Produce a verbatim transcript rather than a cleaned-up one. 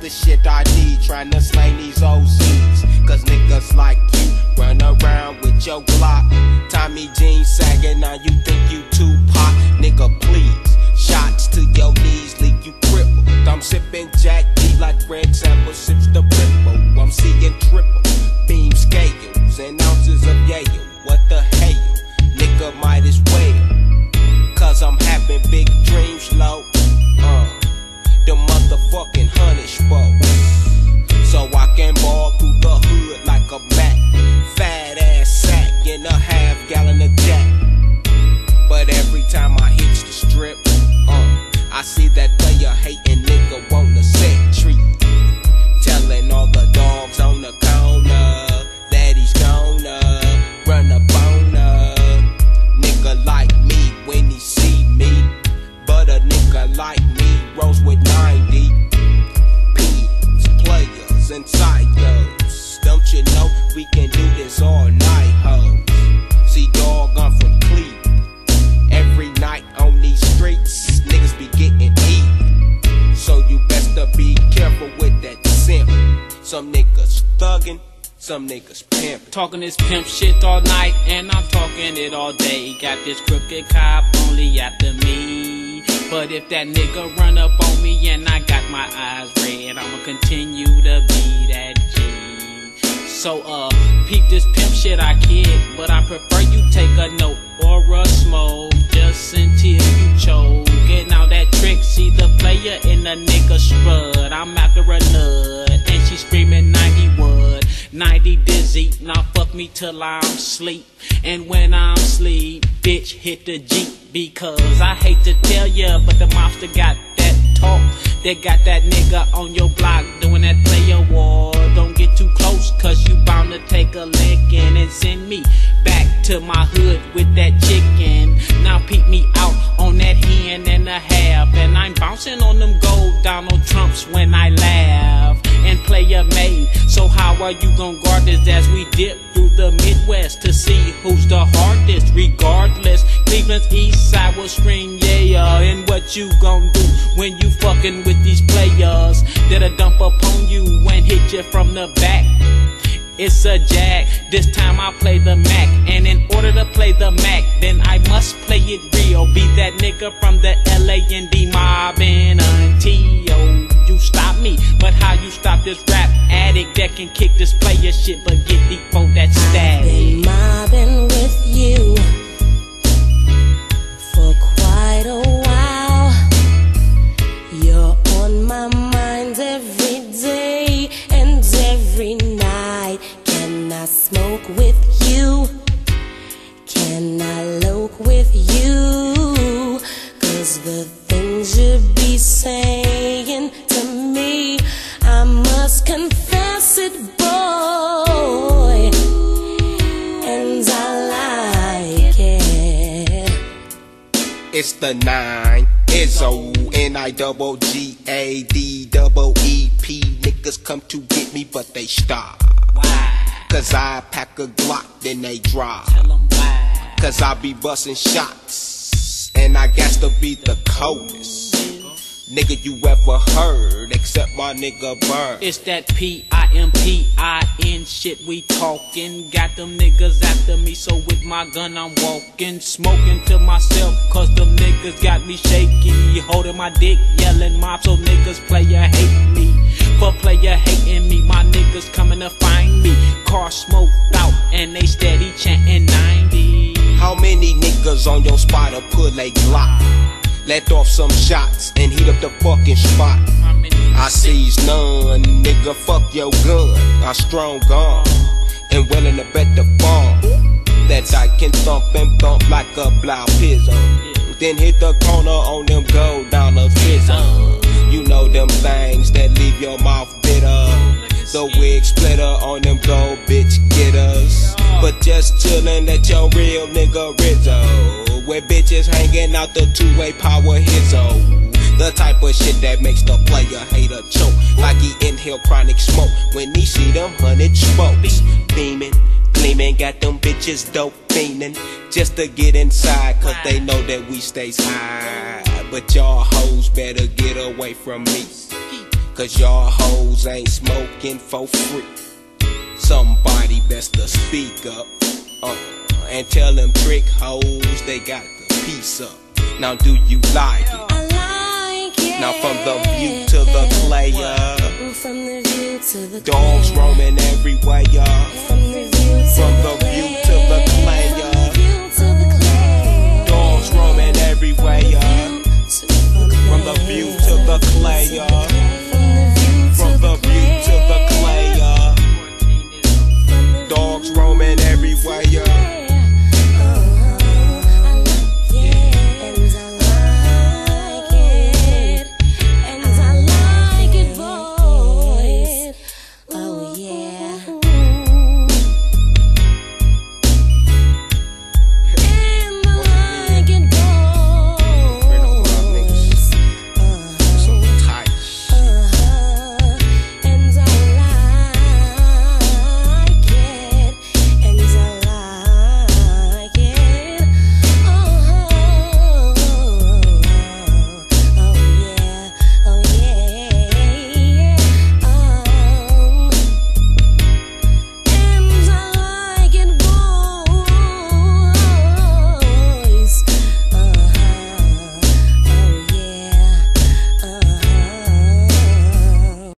the shit I need, trying to slay these O Cs. Cause niggas like you run around with your Glock, Tommy jeans sagging, now you think you Tupac. Nigga please, shots to your knees leave you crippled. I'm sipping Jack D like Red Sample sips the Ripple. I'm seeing triple beam scales and ounces of Yale. What the hell, nigga might as well, cause I'm having big dreams low. Uh, the motherfucking hundred spokes, so I can ball through the hood like a Mac. Fat ass sack in a half gallon of Jack. But every time I hit the strip, uh, I see that player hating nigga wanna set treat, telling all the dogs on the corner that he's gonna run up on her. Nigga like me when he see me, but a nigga like me rolls with ninety P's, players and psychos. Don't you know we can do this all night, hoes? See, dog, I'm from Cleveland. Every night on these streets, niggas be getting eat. So you best to be careful with that simp. Some niggas thuggin', some niggas pimpin'. Talking this pimp shit all night, and I'm talking it all day. Got this crooked cop only after me. But if that nigga run up on me and I got my eyes red, I'ma continue to be that G. So uh, peep this pimp shit I kid, but I prefer you take a note or a smoke just until you choke. And now that trick, see the player in the nigga strut. I'm after a nut, and she screaming ninety wood, ninety dizzy. Now fuck me till I'm sleep, and when I'm sleep, bitch hit the Jeep. Because I hate to tell ya, but the mobster got that talk. They got that nigga on your block doing that player war. Don't get too close, cause you bound to take a licking and send me back to my hood with that chicken. Now peep me out on that hen and a half, and I'm bouncing on them gold Donald Trumps when I laugh. And player made, so how are you gon' guard this as we dip through the Midwest to see who's the hardest? Regardless, Cleveland's east side will scream yeah. And what you gon' do when you fucking with these players that'll dump upon you and hit you from the back? It's a jag, this time I play the Mac. And in order to play the Mac, then I must play it real. Be that nigga from the L A N D mobbing until you stop me. But how you stop this rap addict that can kick this player shit but get deep on that static? I've been mobbing with you for quite a while. You're on my mind every day and every night. Can I smoke with you? Can I loke with you? Cause the things you be saying to me, I must confess it, boy, and I like it. It's the nine, Izzo, N I double G A D double E P. Niggas come to get me, but they stop. Why? Cause I pack a Glock, then they drop. Tell 'em why. Cause I be busting shots, and I got to be the coldest nigga you ever heard, except my nigga Bird. It's that P I M P I N shit we talking. Got them niggas after me, so with my gun I'm walking. Smoking to myself, cause them niggas got me shaky. Holding my dick, yelling mob, so niggas player hate me. For player hating me, my niggas coming to find me. Car smoked out, and they steady chanting ninety. How many niggas on your spot to pull a Glock? Let off some shots and heat up the fucking spot. I seize none, nigga, fuck your gun. I'm strong arm and willing to bet the farm that I can thump and bump like a blow pizzo. Then hit the corner on them gold dollar fizzle. You know them things that leave your mouth bitter. The wig splitter on them gold bitch getters. But just chillin' at your real nigga Rizzo, where bitches hanging out the two-way power hizzo. The type of shit that makes the player hater choke, like he inhale chronic smoke when he see them hundred spokes. Beaming, gleaming, got them bitches dope fiending just to get inside, cause they know that we stays high. But y'all hoes better get away from me, Cause y'all hoes ain't smoking for free. Somebody best to speak up uh, and tell them trick hoes they got the piece up. Now do you like it? I like it. Now from the view to the player, from the view to the dogs player. roaming everywhere, y'all. From the view to From the the view to the player, view to the player. dogs roaming everywhere, y'all. To the From the view to the player.